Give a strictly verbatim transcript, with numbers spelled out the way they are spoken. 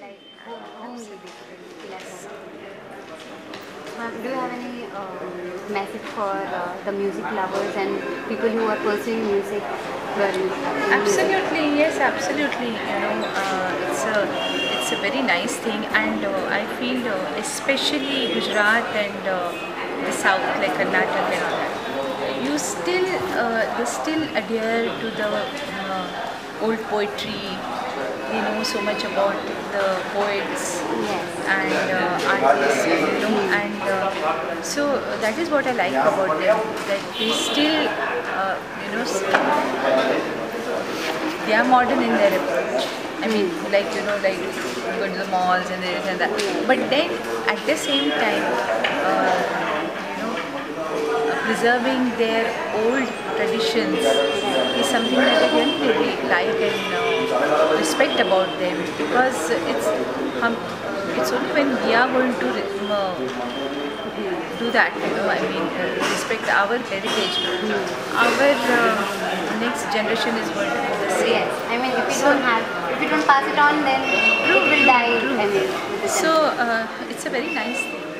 like home, homely basically, feel at home. Ma'am, do you have any uh, message for uh, the music lovers and people who are pursuing music? Well, in music? Absolutely, yes, absolutely. You know, uh, it's a it's a very nice thing, and uh, I feel uh, especially Gujarat and uh, the south, like Karnataka and all that. You still uh, they still adhere to the uh, old poetry. They know so much about the poets Yes. and uh, artists, you know, and uh, so that is what I like about them. That they still, uh, you know, they are modern in their approach. I mean, like you know, like you go to the malls and this and that. But then at the same time, uh, you know, uh, preserving their old traditions is something that I really, really like and uh, respect about them, because it's um, it's only when we are going to uh, do that, you know, I mean, uh, respect our heritage, our uh, next generation is going to do the same. Yes. I mean, if we So, don't have, if we don't pass it on, then it will die. I mean, with the so generation. uh, it's a very nice thing.